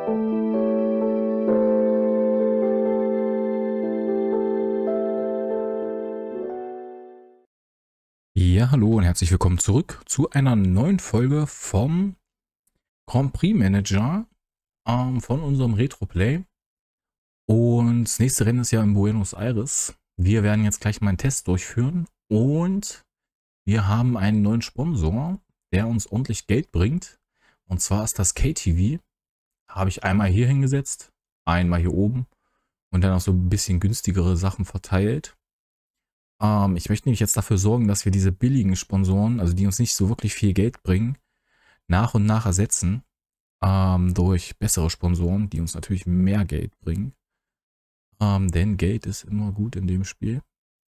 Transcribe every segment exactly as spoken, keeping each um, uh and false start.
Ja, hallo und herzlich willkommen zurück zu einer neuen Folge vom Grand Prix Manager ähm, von unserem Retroplay. Und das nächste Rennen ist ja in Buenos Aires. Wir werden jetzt gleich mal einen Test durchführen und wir haben einen neuen Sponsor, der uns ordentlich Geld bringt. Und zwar ist das K T V. Habe ich einmal hier hingesetzt, einmal hier oben und dann auch so ein bisschen günstigere Sachen verteilt. Ähm, ich möchte nämlich jetzt dafür sorgen, dass wir diese billigen Sponsoren, also die uns nicht so wirklich viel Geld bringen, nach und nach ersetzen ähm, durch bessere Sponsoren, die uns natürlich mehr Geld bringen. Ähm, denn Geld ist immer gut in dem Spiel.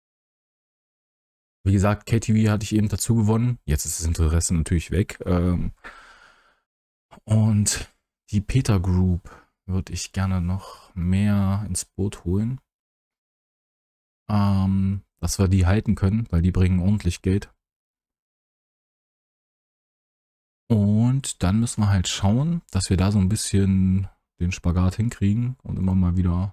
Wie gesagt, K T V hatte ich eben dazu gewonnen. Jetzt ist das Interesse natürlich weg. Ähm, und die Peter Group würde ich gerne noch mehr ins Boot holen. Ähm, dass wir die halten können, weil die bringen ordentlich Geld. Und dann müssen wir halt schauen, dass wir da so ein bisschen den Spagat hinkriegen und immer mal wieder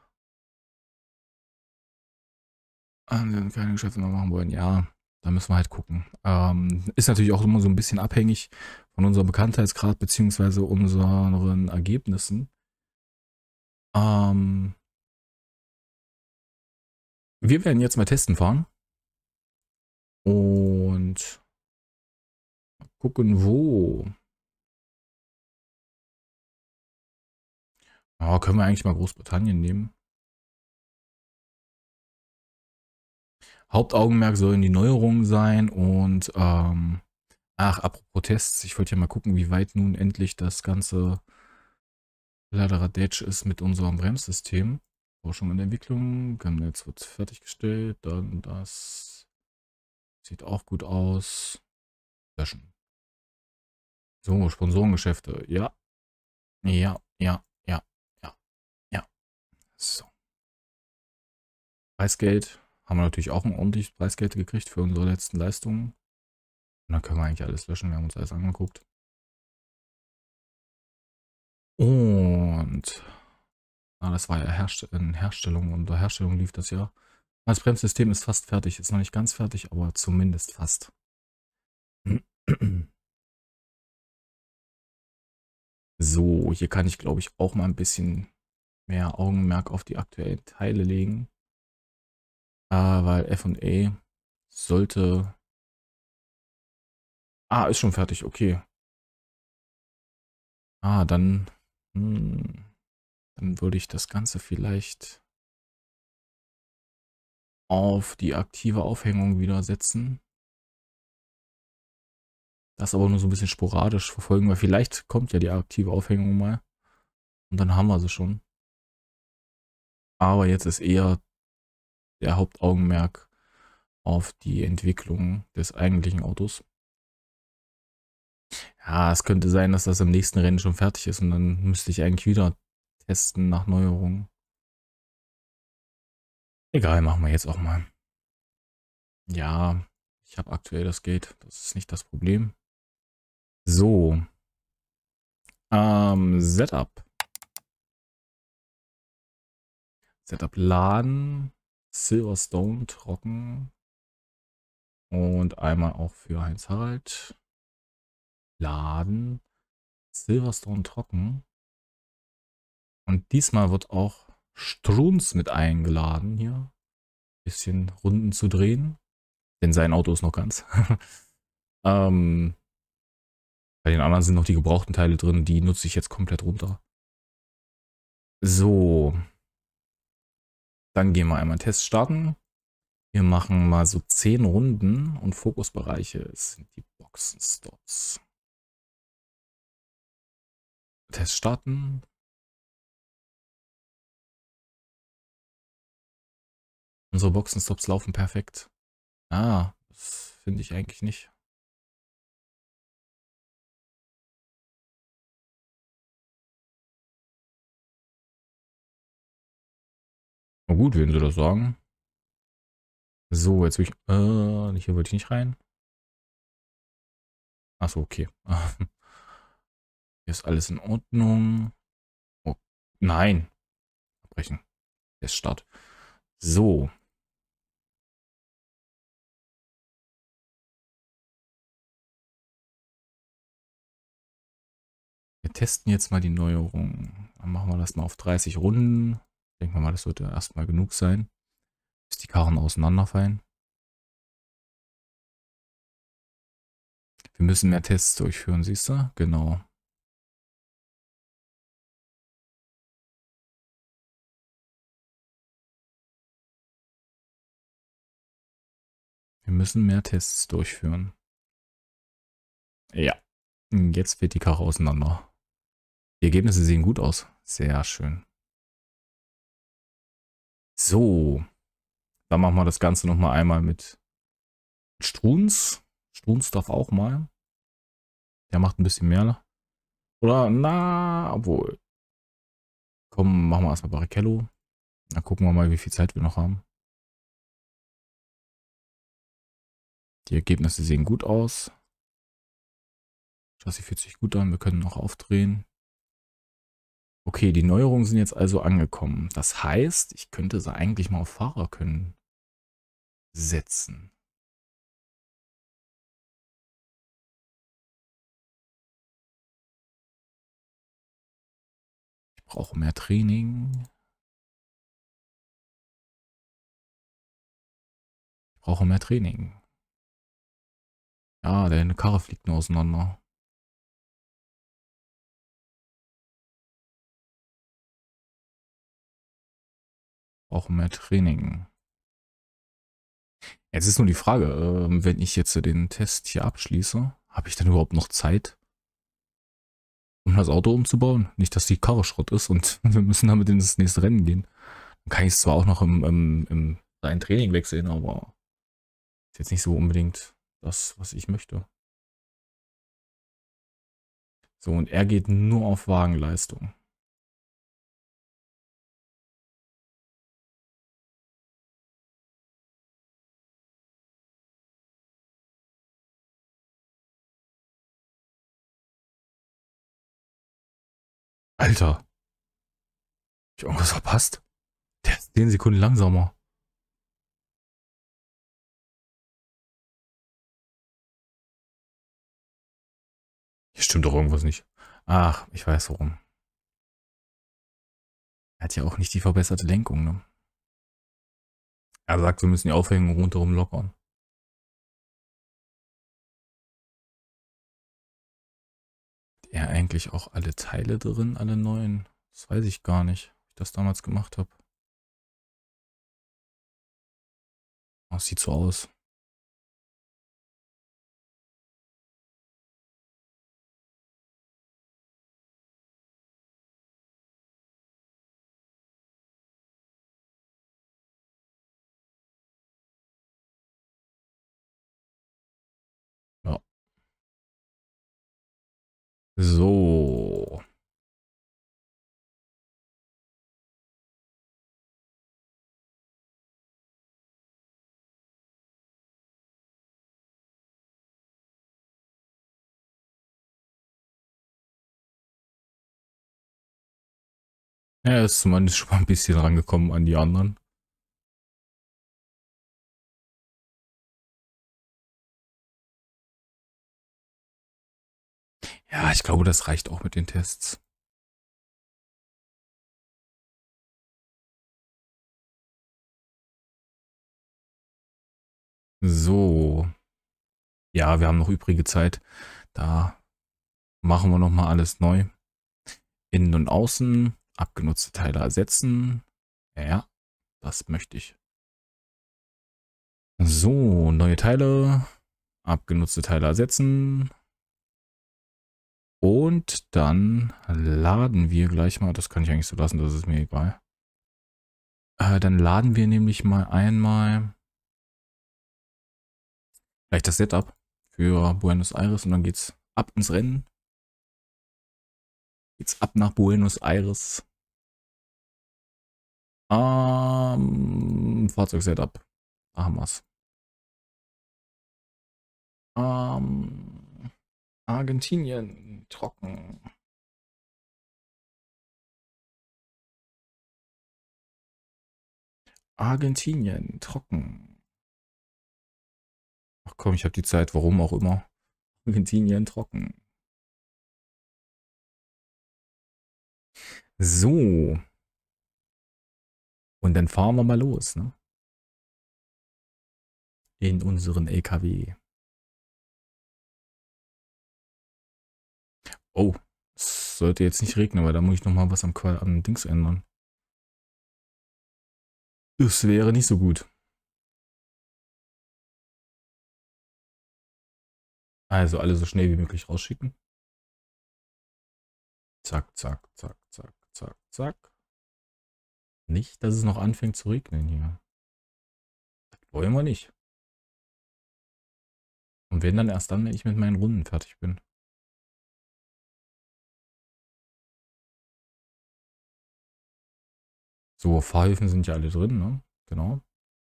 äh, keine Geschäfte mehr machen wollen. Ja, da müssen wir halt gucken. Ähm, ist natürlich auch immer so ein bisschen abhängig von unserem Bekanntheitsgrad beziehungsweise unseren Ergebnissen. Ähm, wir werden jetzt mal testen fahren und gucken, wo. Ja, können wir eigentlich mal Großbritannien nehmen. Hauptaugenmerk sollen die Neuerungen sein und ähm, ach, apropos Tests, ich wollte ja mal gucken, wie weit nun endlich das ganze Kladderadatsch ist mit unserem Bremssystem. Forschung und Entwicklung, jetzt wird fertiggestellt, dann das sieht auch gut aus. Löschen. So, Sponsorengeschäfte, ja, ja, ja, ja, ja, ja. So. Preisgeld, haben wir natürlich auch ein ordentliches Preisgeld gekriegt für unsere letzten Leistungen. Und dann können wir eigentlich alles löschen, wir haben uns alles angeguckt. Und ah, das war ja Herst in Herstellung. Unter Herstellung lief das ja. Das Bremssystem ist fast fertig. Ist noch nicht ganz fertig, aber zumindest fast. So, hier kann ich, glaube ich, auch mal ein bisschen mehr Augenmerk auf die aktuellen Teile legen. Äh, weil F und A sollte... Ah, ist schon fertig, okay. Ah, dann... Hm, dann würde ich das Ganze vielleicht auf die aktive Aufhängung wieder setzen. Das aber nur so ein bisschen sporadisch verfolgen, weil vielleicht kommt ja die aktive Aufhängung mal. Und dann haben wir sie schon. Aber jetzt ist eher der Hauptaugenmerk auf die Entwicklung des eigentlichen Autos. Ja, es könnte sein, dass das im nächsten Rennen schon fertig ist und dann müsste ich eigentlich wieder testen nach Neuerungen. Egal, machen wir jetzt auch mal. Ja, ich habe aktuell das Geld. Das ist nicht das Problem. So. Ähm, Setup. Setup laden. Silverstone trocken. Und einmal auch für Heinz Harald. Laden. Silverstone trocken. Und diesmal wird auch Strunz mit eingeladen hier. Bisschen Runden zu drehen. Denn sein Auto ist noch ganz. ähm, bei den anderen sind noch die gebrauchten Teile drin. Die nutze ich jetzt komplett runter. So. Dann gehen wir einmal einen Test starten. Wir machen mal so zehn Runden und Fokusbereiche sind die Boxenstops. Test starten. Unsere Boxenstops laufen perfekt. Ah, das finde ich eigentlich nicht. Na gut, wenn sie das sagen. So, jetzt will ich... Äh, hier wollte ich nicht rein. Achso, okay. Hier ist alles in Ordnung. Nein. Abbrechen. Teststart. So. Wir testen jetzt mal die Neuerung. Dann machen wir das mal auf dreißig Runden. Denken wir mal, das sollte erstmal genug sein, bis die Karren auseinanderfallen. Wir müssen mehr Tests durchführen, siehst du? Genau. Wir müssen mehr Tests durchführen. Ja. Jetzt fällt die Karre auseinander. Die Ergebnisse sehen gut aus. Sehr schön. So. Dann machen wir das Ganze nochmal einmal mit Struns. Struns darf auch mal. Der macht ein bisschen mehr. Oder, na, obwohl. Komm, machen wir erstmal Barrichello. Dann gucken wir mal, wie viel Zeit wir noch haben. Die Ergebnisse sehen gut aus. Chassis fühlt sich gut an. Wir können noch aufdrehen. Okay, die Neuerungen sind jetzt also angekommen. Das heißt, ich könnte sie eigentlich mal auf Fahrer können setzen. Ich brauche mehr Training. Ich brauche mehr Training. Ja, deine Karre fliegt nur auseinander. Ich brauche mehr Training. Jetzt ist nur die Frage, äh, wenn ich jetzt den Test hier abschließe, habe ich dann überhaupt noch Zeit, um das Auto umzubauen? Nicht, dass die Karre Schrott ist und wir müssen damit ins nächste Rennen gehen. Dann kann ich es zwar auch noch im, im, im reinen Training wechseln, aber ist jetzt nicht so unbedingt das, was ich möchte. So, und er geht nur auf Wagenleistung. Alter, hab ich irgendwas verpasst? Der ist zehn Sekunden langsamer. Hier stimmt doch irgendwas nicht. Ach, ich weiß warum. Er hat ja auch nicht die verbesserte Lenkung, ne? Er sagt, wir müssen die Aufhängung rundherum lockern. Hat er eigentlich auch alle Teile drin, alle neuen? Das weiß ich gar nicht, ob ich das damals gemacht habe. Oh, sieht so aus. Ja. So. Er ist zumindest schon mal ein bisschen rangekommen an die anderen. Ja, ich glaube, das reicht auch mit den Tests. So. Ja, wir haben noch übrige Zeit. Da machen wir nochmal alles neu. Innen und außen. Abgenutzte Teile ersetzen. Ja, das möchte ich. So, neue Teile. Abgenutzte Teile ersetzen. Und dann laden wir gleich mal. Das kann ich eigentlich so lassen, das ist mir egal. Äh, dann laden wir nämlich mal einmal gleich das Setup für Buenos Aires und dann geht's ab ins Rennen. Geht's ab nach Buenos Aires. Ähm, Fahrzeug-Setup. Da haben wir's. Ähm, Argentinien. Trocken. Argentinien, trocken. Ach komm, ich habe die Zeit, warum auch immer. Argentinien, trocken. So. Und dann fahren wir mal los, ne? In unseren L K W. Oh, es sollte jetzt nicht regnen, weil da muss ich nochmal was am, am Dings ändern. Das wäre nicht so gut. Also alle so schnell wie möglich rausschicken. Zack, zack, zack, zack, zack, zack. Nicht, dass es noch anfängt zu regnen hier. Das wollen wir nicht. Und wenn dann erst dann, wenn ich mit meinen Runden fertig bin. So, Fahrhilfen sind ja alle drin, ne? Genau.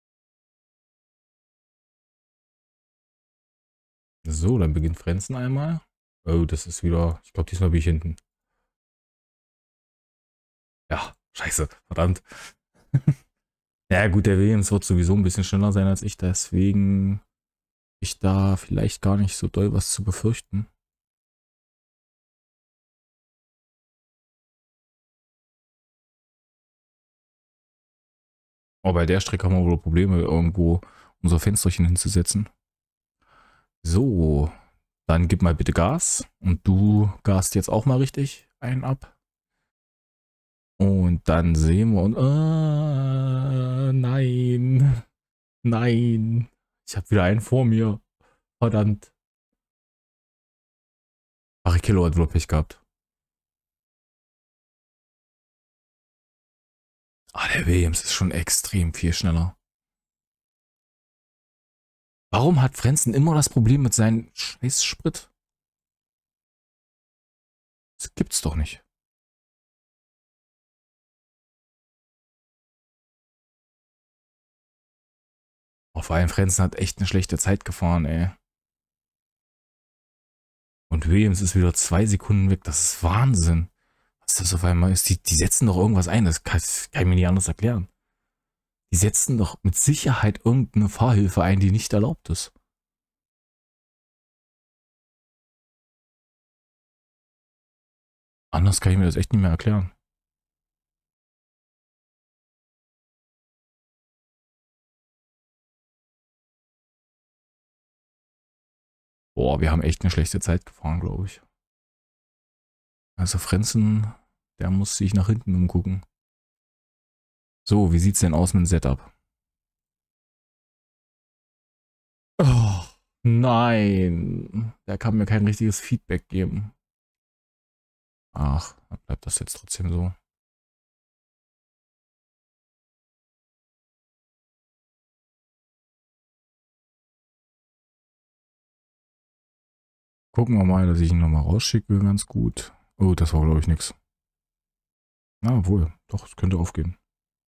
So, dann beginnt Frenzen einmal. Oh, das ist wieder, ich glaube, diesmal bin ich hinten. Ja, scheiße, verdammt. Ja gut, der Williams wird sowieso ein bisschen schneller sein als ich, deswegen ich da vielleicht gar nicht so doll was zu befürchten. Aber bei der Strecke haben wir wohl Probleme, irgendwo unser Fensterchen hinzusetzen. So, dann gib mal bitte Gas. Und du gast jetzt auch mal richtig ein ab. Und dann sehen wir uns. Äh, nein. Nein. Ich habe wieder einen vor mir. Verdammt. Barrichello hat wohl Pech gehabt. Ah, der Williams ist schon extrem viel schneller. Warum hat Frenzen immer das Problem mit seinem Scheißsprit? Das gibt's doch nicht. Oh, vor allem Frenzen hat echt eine schlechte Zeit gefahren, ey. Und Williams ist wieder zwei Sekunden weg. Das ist Wahnsinn. Was das auf einmal ist. Die, die setzen doch irgendwas ein. Das kann, das kann ich mir nicht anders erklären. Die setzen doch mit Sicherheit irgendeine Fahrhilfe ein, die nicht erlaubt ist. Anders kann ich mir das echt nicht mehr erklären. Boah, wir haben echt eine schlechte Zeit gefahren, glaube ich. Also Frenzen, der muss sich nach hinten umgucken. So, wie sieht's denn aus mit dem Setup? Oh, nein. Der kann mir kein richtiges Feedback geben. Ach, dann bleibt das jetzt trotzdem so. Gucken wir mal, dass ich ihn nochmal rausschicke, ganz gut. Oh, das war, glaube ich, nix. Na, wohl. Doch, es könnte aufgehen.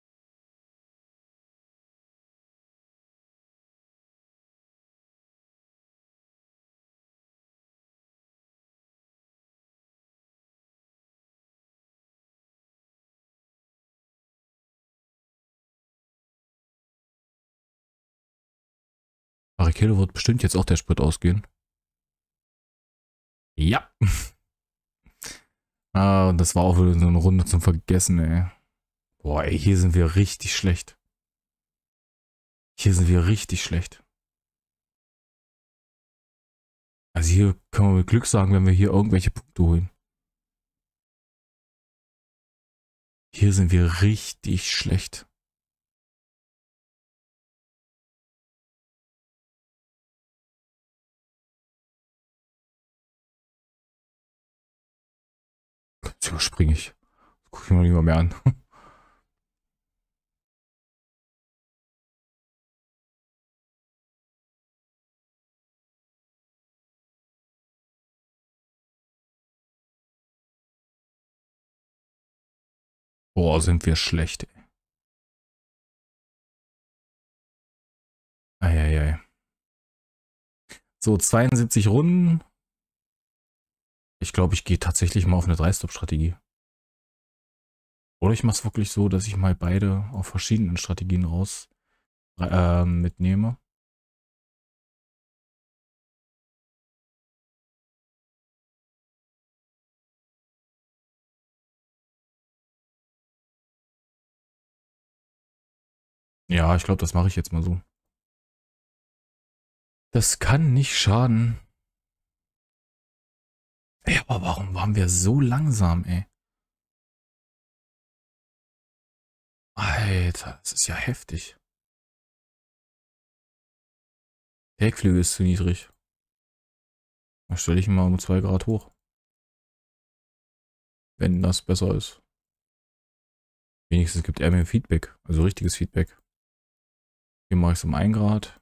Barrichello wird bestimmt jetzt auch der Sprit ausgehen. Ja. Ah, und das war auch wieder so eine Runde zum Vergessen, ey. Boah, ey, hier sind wir richtig schlecht. Hier sind wir richtig schlecht. Also hier können wir mit Glück sagen, wenn wir hier irgendwelche Punkte holen. Hier sind wir richtig schlecht. Das überspringe ich. Das gucke ich mir lieber mehr an. Boah, sind wir schlecht, ey. Eieiei. So, zweiundsiebzig Runden. Ich glaube, ich gehe tatsächlich mal auf eine drei Stop Strategie. Oder ich mache es wirklich so, dass ich mal beide auf verschiedenen Strategien raus äh, mitnehme. Ja, ich glaube, das mache ich jetzt mal so. Das kann nicht schaden. Ey, aber warum waren wir so langsam, ey? Alter, das ist ja heftig. Der Heckflügel ist zu niedrig. Da stelle ich ihn mal um zwei Grad hoch. Wenn das besser ist. Wenigstens gibt er mir Feedback. Also richtiges Feedback. Hier mache ich es um ein Grad.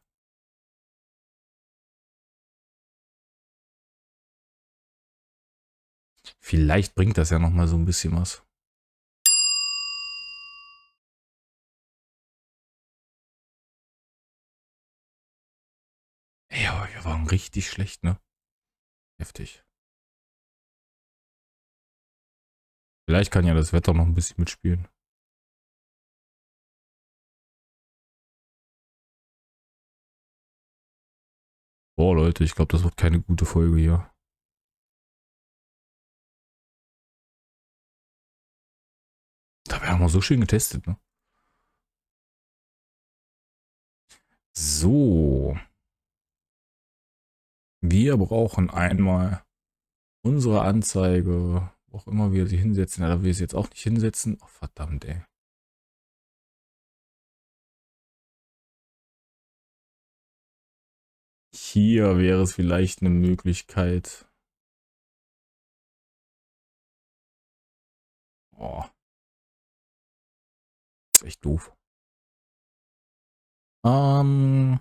Vielleicht bringt das ja nochmal so ein bisschen was. Ey, aber wir waren richtig schlecht, ne? Heftig. Vielleicht kann ja das Wetter noch ein bisschen mitspielen. Boah, Leute, ich glaube, das wird keine gute Folge hier. Dabei haben wir so schön getestet, ne? So. Wir brauchen einmal unsere Anzeige, wo auch immer wir sie hinsetzen. Ja, da wir sie jetzt auch nicht hinsetzen. Oh, verdammt, ey. Hier wäre es vielleicht eine Möglichkeit. Oh, ist echt doof. Ähm,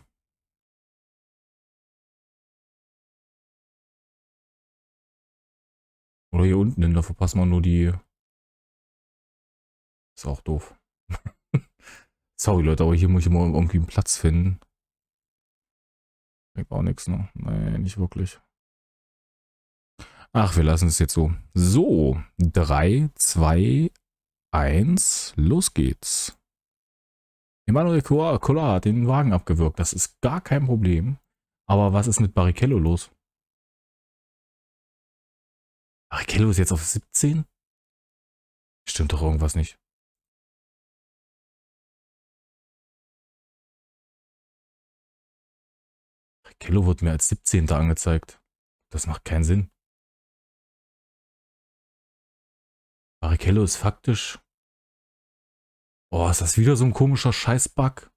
oder hier unten hin, da verpassen wir nur die. Ist auch doof. Sorry, Leute, aber hier muss ich immer irgendwie einen Platz finden. Bringt auch nichts, ne? Nee, nicht wirklich. Ach, wir lassen es jetzt so. So, drei, zwei, eins, los geht's. Emanuel Kolar hat den Wagen abgewürgt. Das ist gar kein Problem. Aber was ist mit Barrichello los? Barrichello ist jetzt auf siebzehn? Stimmt doch irgendwas nicht. Barrichello wird mir als siebzehnter angezeigt. Das macht keinen Sinn. Barrichello ist faktisch... Oh, ist das wieder so ein komischer Scheißbug?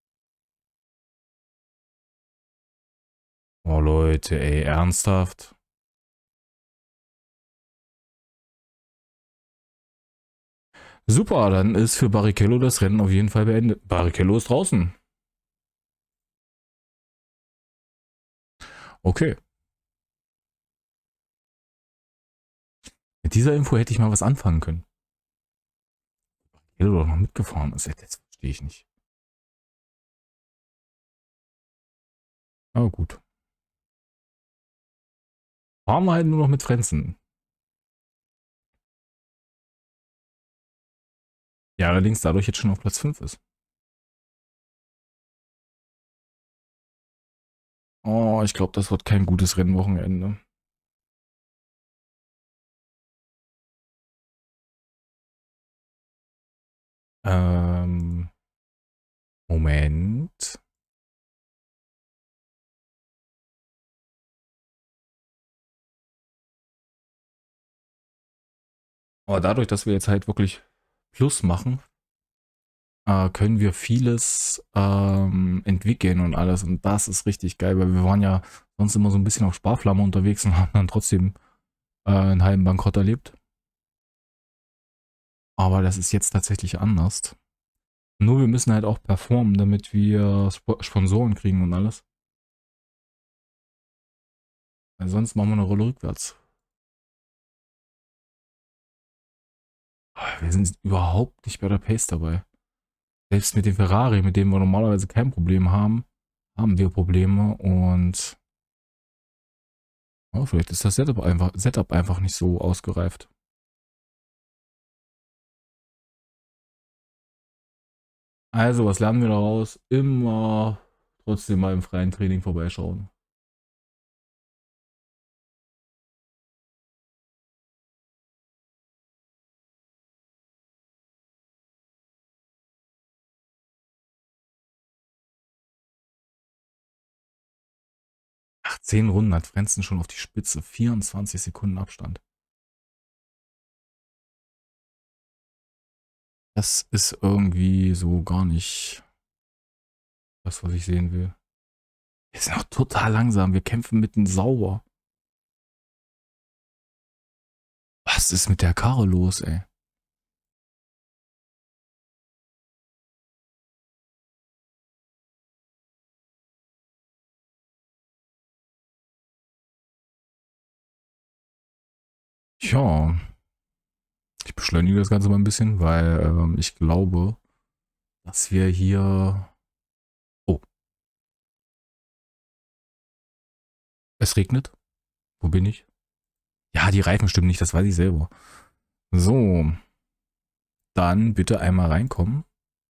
Oh Leute, ey, ernsthaft? Super, dann ist für Barrichello das Rennen auf jeden Fall beendet. Barrichello ist draußen. Okay. Mit dieser Info hätte ich mal was anfangen können. Barrichello doch noch mitgefahren ist. Das verstehe ich nicht. Aber gut. Fahren wir halt nur noch mit Frenzen. Ja, allerdings dadurch jetzt schon auf Platz fünf ist. Oh, ich glaube, das wird kein gutes Rennwochenende. Ähm, Moment. Aber dadurch, dass wir jetzt halt wirklich Plus machen, äh, können wir vieles ähm, entwickeln und alles. Und das ist richtig geil, weil wir waren ja sonst immer so ein bisschen auf Sparflamme unterwegs und haben dann trotzdem äh, einen halben Bankrott erlebt. Aber das ist jetzt tatsächlich anders. Nur wir müssen halt auch performen, damit wir Sp Sponsoren kriegen und alles. Weil sonst machen wir eine Rolle rückwärts. Wir sind überhaupt nicht bei der Pace dabei. Selbst mit dem Ferrari, mit dem wir normalerweise kein Problem haben, haben wir Probleme und oh, vielleicht ist das Setup einfach, Setup einfach nicht so ausgereift. Also, was lernen wir daraus? Immer trotzdem mal im freien Training vorbeischauen. Ach, zehn Runden hat Frenzen schon auf die Spitze. vierundzwanzig Sekunden Abstand. Das ist irgendwie so gar nicht das, was ich sehen will. Wir sind auch total langsam. Wir kämpfen mitten sauber. Was ist mit der Karre los, ey? Tja, ich beschleunige das Ganze mal ein bisschen, weil ähm, ich glaube, dass wir hier... Oh, es regnet. Wo bin ich? Ja, die Reifen stimmen nicht, das weiß ich selber. So, dann bitte einmal reinkommen.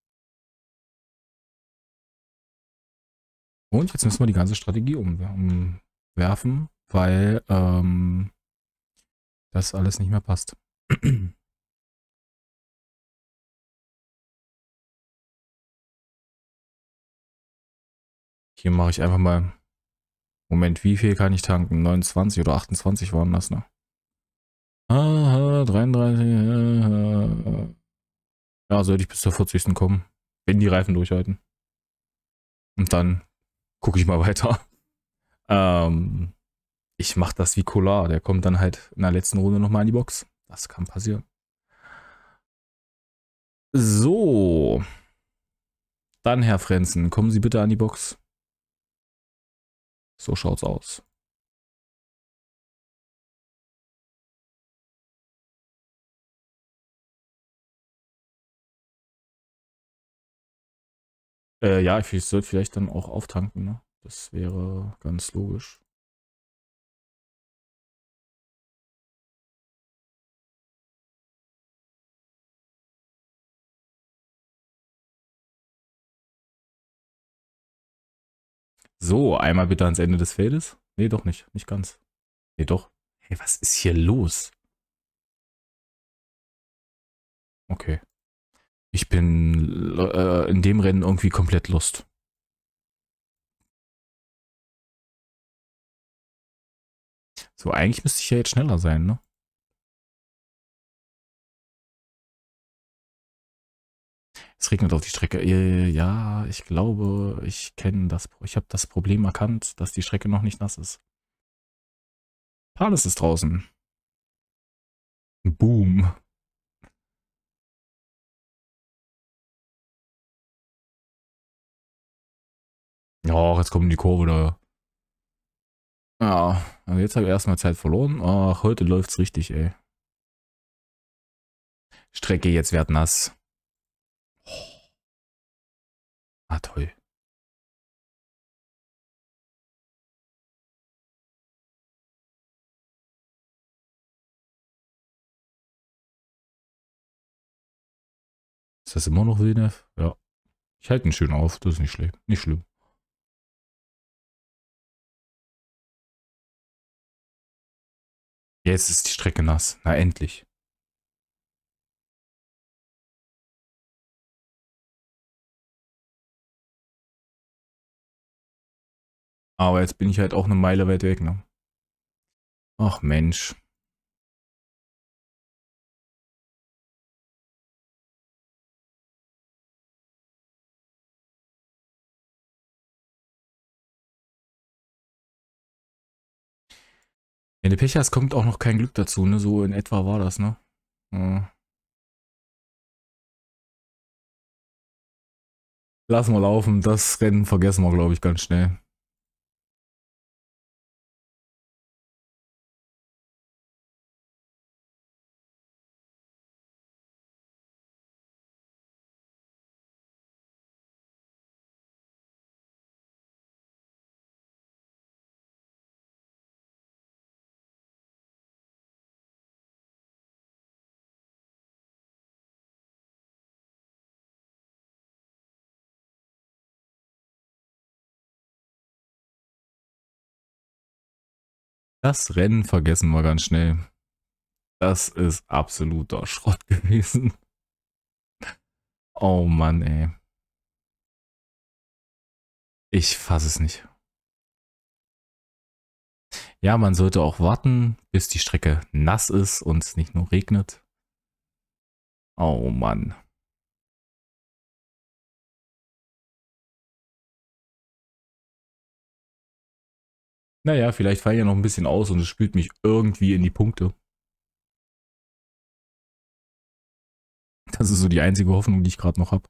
Und jetzt müssen wir die ganze Strategie umwerfen, weil ähm, das alles nicht mehr passt. Hier mache ich einfach mal... Moment, wie viel kann ich tanken? neunundzwanzig oder achtundzwanzig waren das, ne? Aha, dreiunddreißig. Äh, ja, sollte ich bis zur vierzigsten kommen. Wenn die Reifen durchhalten. Und dann gucke ich mal weiter. Ähm, ich mache das wie Kolar. Der kommt dann halt in der letzten Runde nochmal in die Box. Das kann passieren. So. Dann, Herr Frenzen, kommen Sie bitte an die Box. So schaut's aus. Äh, ja, ich sollte vielleicht dann auch auftanken, ne? Das wäre ganz logisch. So, einmal bitte ans Ende des Feldes. Nee, doch nicht. Nicht ganz. Nee, doch. Hey, was ist hier los? Okay. Ich bin äh, in dem Rennen irgendwie komplett lost. So, eigentlich müsste ich ja jetzt schneller sein, ne? Es regnet auf die Strecke. Äh, Ja, ich glaube, ich kenne das. Ich habe das Problem erkannt, dass die Strecke noch nicht nass ist. Palace ist draußen. Boom. Ja, jetzt kommt die Kurve da. Ja, also jetzt habe ich erstmal Zeit verloren. Ach, heute läuft's richtig, ey. Strecke jetzt wird nass. Ah, toll. Ist das immer noch Villeneuve? Ja. Ich halte ihn schön auf. Das ist nicht schlecht. Nicht schlimm. Jetzt ist die Strecke nass. Na, endlich. Aber jetzt bin ich halt auch eine Meile weit weg, ne? Ach Mensch. Wenn du Pech hast, kommt auch noch kein Glück dazu, ne? So in etwa war das, ne? Ja. Lass mal laufen. Das Rennen vergessen wir, glaube ich, ganz schnell. Das Rennen vergessen wir ganz schnell. Das ist absoluter Schrott gewesen. Oh Mann, ey. Ich fasse es nicht. Ja, man sollte auch warten, bis die Strecke nass ist und es nicht nur regnet. Oh Mann. Naja, vielleicht falle ich ja noch ein bisschen aus und es spült mich irgendwie in die Punkte. Das ist so die einzige Hoffnung, die ich gerade noch habe.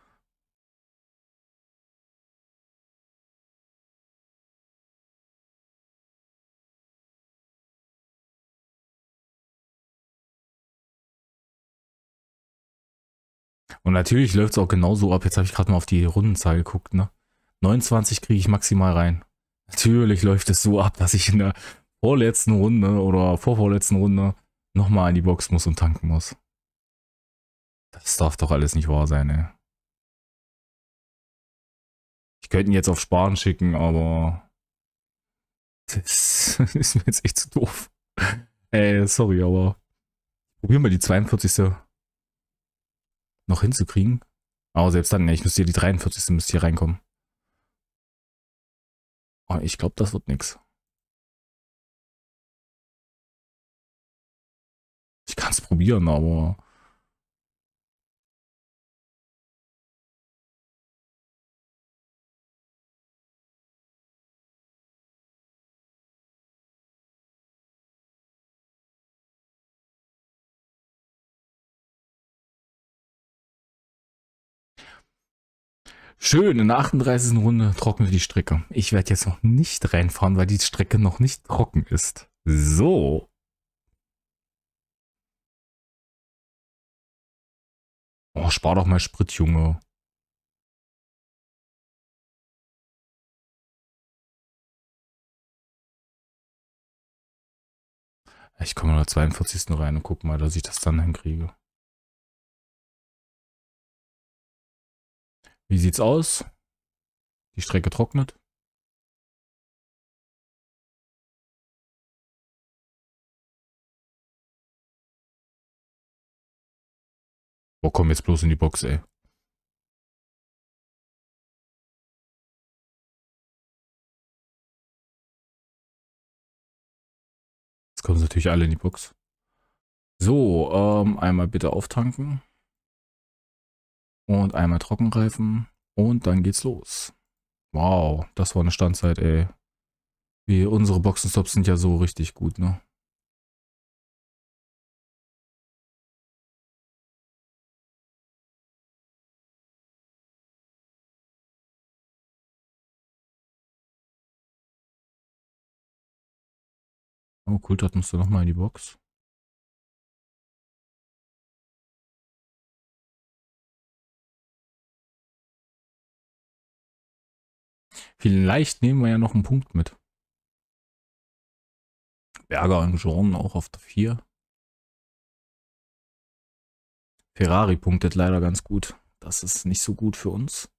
Und natürlich läuft es auch genauso ab. Jetzt habe ich gerade mal auf die Rundenzahl geguckt, ne? neunundzwanzig kriege ich maximal rein. Natürlich läuft es so ab, dass ich in der vorletzten Runde oder vorvorletzten Runde nochmal in die Box muss und tanken muss. Das darf doch alles nicht wahr sein, ey. Ich könnte ihn jetzt auf Sparen schicken, aber das ist mir jetzt echt zu doof. Ey, sorry, aber probieren wir die zweiundvierzigste noch hinzukriegen. Aber selbst dann, ich müsste hier die dreiundvierzigste müsste hier reinkommen. Aber ich glaube, das wird nix. Ich kann es probieren, aber schön, in der achtunddreißigsten Runde trocknet die Strecke. Ich werde jetzt noch nicht reinfahren, weil die Strecke noch nicht trocken ist. So. Oh, spar doch mal Sprit, Junge. Ich komme in der zweiundvierzigsten rein und guck mal, dass ich das dann hinkriege. Wie sieht's aus? Die Strecke trocknet. Oh, komm jetzt bloß in die Box, ey. Jetzt kommen sie natürlich alle in die Box. So, ähm, einmal bitte auftanken. Und einmal Trockenreifen. Und dann geht's los. Wow, das war eine Standzeit, ey. Wie unsere Boxenstops sind ja so richtig gut, ne? Oh, cool, dort musst du nochmal in die Box. Vielleicht nehmen wir ja noch einen Punkt mit. Berger und Jean auch auf der vier. Ferrari punktet leider ganz gut. Das ist nicht so gut für uns.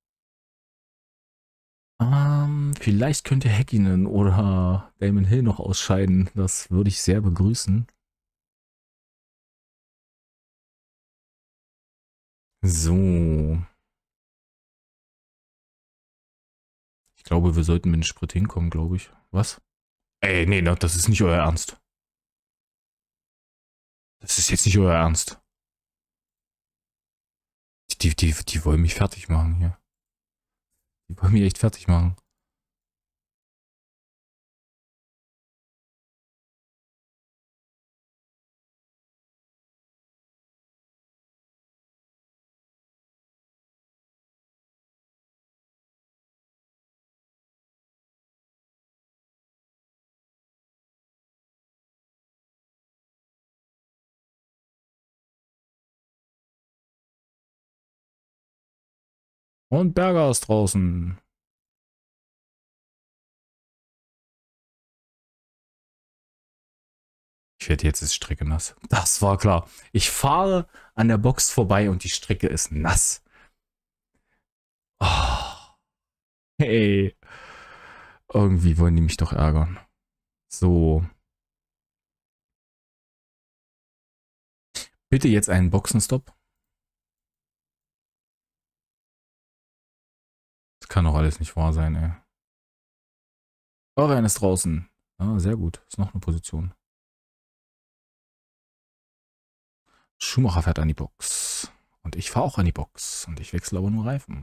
Ähm, vielleicht könnte Häkkinen oder Damon Hill noch ausscheiden. Das würde ich sehr begrüßen. So. Ich glaube, wir sollten mit dem Sprit hinkommen, glaube ich. Was? Ey, nee, das ist nicht euer Ernst. Das ist jetzt nicht euer Ernst. Die, die, die wollen mich fertig machen hier. Die wollen mich echt fertig machen. Und Berger ist draußen. Ich werde jetzt ist Strecke nass. Das war klar. Ich fahre an der Box vorbei und die Strecke ist nass. Oh, hey. Irgendwie wollen die mich doch ärgern. So. Bitte jetzt einen Boxenstopp. Das kann doch alles nicht wahr sein, ey. Orion ist draußen. Ah, sehr gut. Ist noch eine Position. Schumacher fährt an die Box. Und ich fahre auch an die Box. Und ich wechsle aber nur Reifen.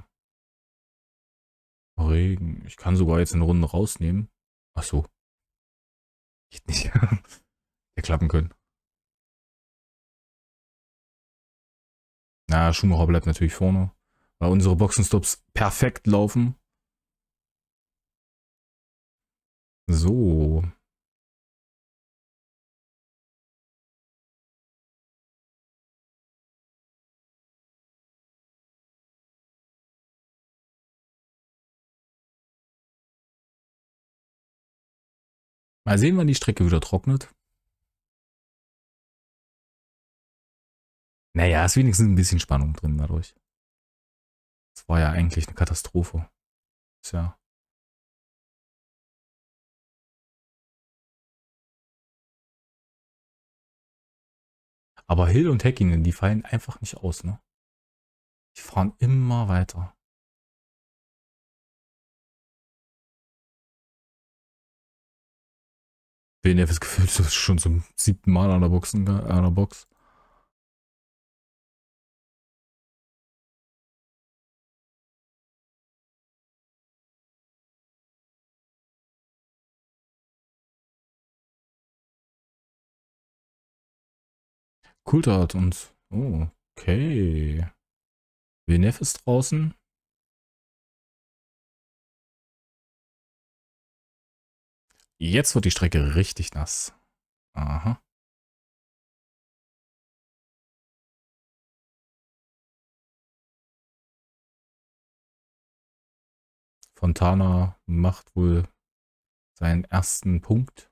Regen. Ich kann sogar jetzt eine Runde rausnehmen. Ach so. Geht nicht. Hätte klappen können. Na, Schumacher bleibt natürlich vorne. Weil unsere Boxenstops perfekt laufen. So. Mal sehen, wann die Strecke wieder trocknet. Naja, ist wenigstens ein bisschen Spannung drin dadurch. Das war ja eigentlich eine Katastrophe. Tja. Aber Hill und Häkkinen, die fallen einfach nicht aus, ne? Die fahren immer weiter. B N F ist gefühlt schon zum siebten Mal an der, Boxen, an der Box. Coulthard und... Oh, okay. W N F ist draußen. Jetzt wird die Strecke richtig nass. Aha. Fontana macht wohl seinen ersten Punkt.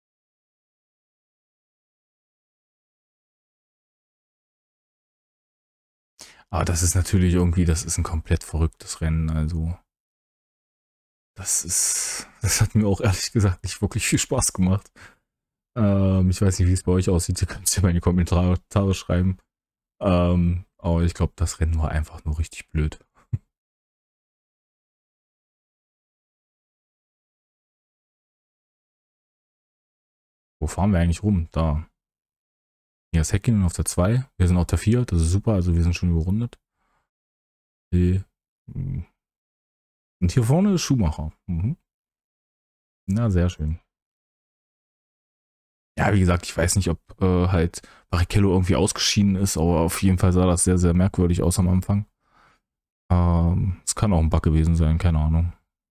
Aber das ist natürlich irgendwie, das ist ein komplett verrücktes Rennen. Also, das ist, das hat mir auch ehrlich gesagt nicht wirklich viel Spaß gemacht. Ähm, ich weiß nicht, wie es bei euch aussieht. Ihr könnt es ja mal in die Kommentare schreiben. Ähm, aber ich glaube, das Rennen war einfach nur richtig blöd. Wo fahren wir eigentlich rum? Da. Hier ist Häkkinen auf der zwei. Wir sind auf der vier. Das ist super. Also wir sind schon überrundet. Und hier vorne ist Schumacher. Mhm. Na, sehr schön. Ja, wie gesagt, ich weiß nicht, ob äh, halt Barrichello irgendwie ausgeschieden ist, aber auf jeden Fall sah das sehr, sehr merkwürdig aus am Anfang. Ähm, es kann auch ein Bug gewesen sein, keine Ahnung.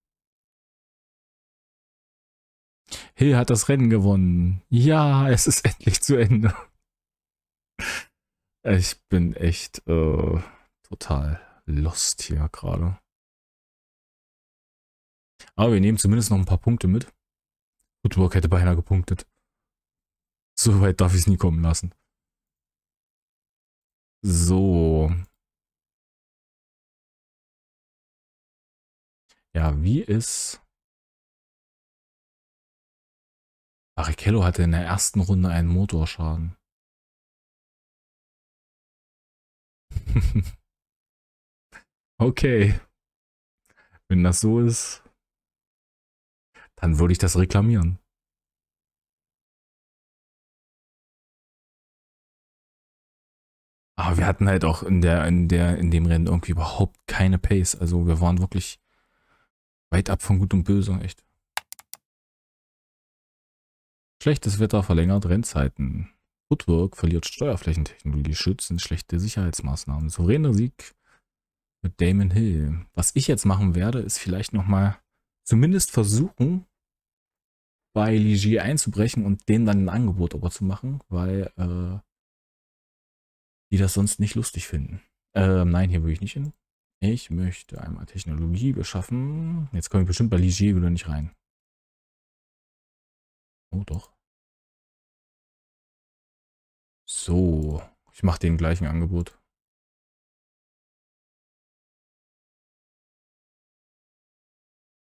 Hill hat das Rennen gewonnen. Ja, es ist endlich zu Ende. Ich bin echt äh, total lost hier gerade. Aber wir nehmen zumindest noch ein paar Punkte mit. Woodwork hätte beinahe gepunktet. So weit darf ich es nie kommen lassen. So. Ja, wie ist... Barrichello hatte in der ersten Runde einen Motorschaden. Okay. Wenn das so ist, dann würde ich das reklamieren. Aber wir hatten halt auch in der, in der, in dem Rennen irgendwie überhaupt keine Pace. Also wir waren wirklich weit ab von Gut und Böse, echt. Schlechtes Wetter verlängert Rennzeiten. Woodwork verliert Steuerflächentechnologie, schützen schlechte Sicherheitsmaßnahmen. Souveräner Sieg mit Damon Hill. Was ich jetzt machen werde, ist vielleicht nochmal zumindest versuchen, bei Ligier einzubrechen und denen dann ein Angebot aber zu machen, weil äh, die das sonst nicht lustig finden. Ähm, nein, hier will ich nicht hin. Ich möchte einmal Technologie beschaffen. Jetzt komme ich bestimmt bei Ligier wieder nicht rein. Oh doch. So, ich mache den gleichen Angebot.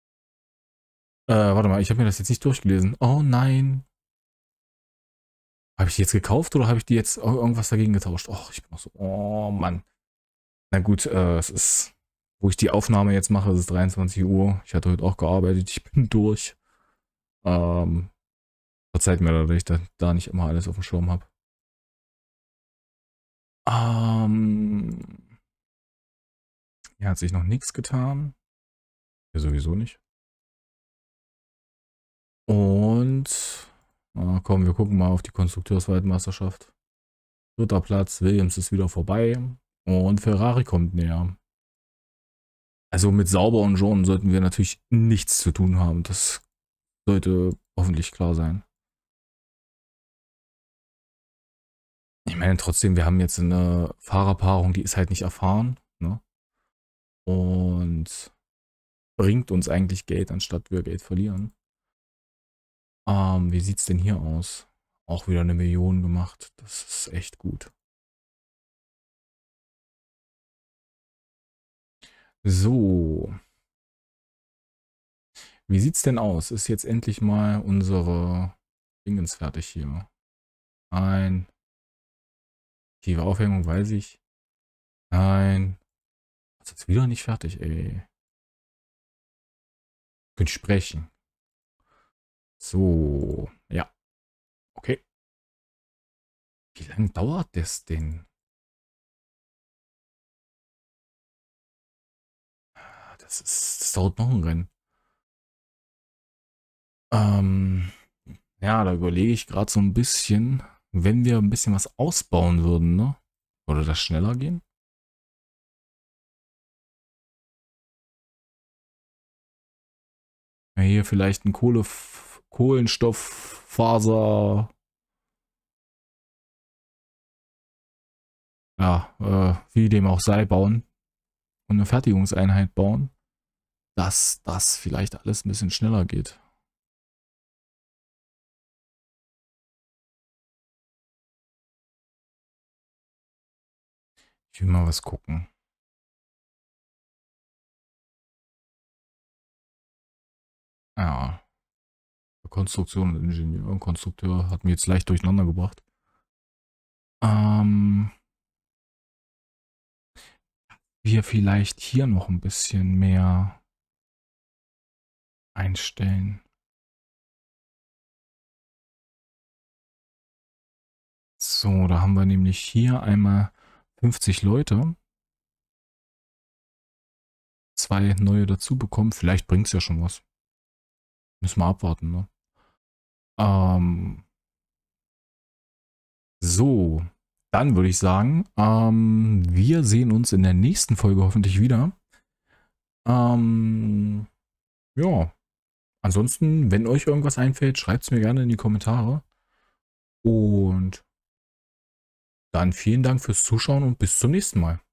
Äh, warte mal, ich habe mir das jetzt nicht durchgelesen. Oh nein. Habe ich die jetzt gekauft oder habe ich die jetzt irgendwas dagegen getauscht? Och, ich bin auch so, oh Mann. Na gut, äh, es ist, wo ich die Aufnahme jetzt mache, es ist dreiundzwanzig Uhr. Ich hatte heute auch gearbeitet, ich bin durch. Ähm, verzeiht mir, dass ich da, da nicht immer alles auf dem Schirm habe. Ähm, hier hat sich noch nichts getan. Hier sowieso nicht. Und, na komm, wir gucken mal auf die Konstrukteursweltmeisterschaft. Dritter Platz, Williams ist wieder vorbei. Und Ferrari kommt näher. Also mit Sauber und Jean sollten wir natürlich nichts zu tun haben. Das sollte hoffentlich klar sein. Ich meine trotzdem, wir haben jetzt eine Fahrerpaarung, die ist halt nicht erfahren. Ne? Und bringt uns eigentlich Geld, anstatt wir Geld verlieren. Ähm, wie sieht es denn hier aus? Auch wieder eine Million gemacht. Das ist echt gut. So. Wie sieht's denn aus? Ist jetzt endlich mal unsere Dingens fertig hier? Ein. Tiefe Aufhängung, weiß ich. Nein. Das ist jetzt wieder nicht fertig, ey. Könnt sprechen. So. Ja. Okay. Wie lange dauert das denn? Das ist. Das dauert noch ein Rennen. Ähm. Ja, da überlege ich gerade so ein bisschen, wenn wir ein bisschen was ausbauen würden, ne? Würde das schneller gehen? Ja, hier vielleicht ein Kohle, Kohlenstofffaser, ja, äh, wie dem auch sei, bauen und eine Fertigungseinheit bauen, dass das vielleicht alles ein bisschen schneller geht. Ich will mal was gucken. Ja, Konstruktion und Ingenieur und Konstrukteur hat mir jetzt leicht durcheinander gebracht. Ähm, wir vielleicht hier noch ein bisschen mehr einstellen. So, da haben wir nämlich hier einmal fünfzig Leute. Zwei neue dazu bekommen. Vielleicht bringt es ja schon was. Müssen wir abwarten, ne? Ähm, so, dann würde ich sagen, ähm, wir sehen uns in der nächsten Folge hoffentlich wieder. Ähm, ja, ansonsten, wenn euch irgendwas einfällt, schreibt es mir gerne in die Kommentare. Und dann vielen Dank fürs Zuschauen und bis zum nächsten Mal.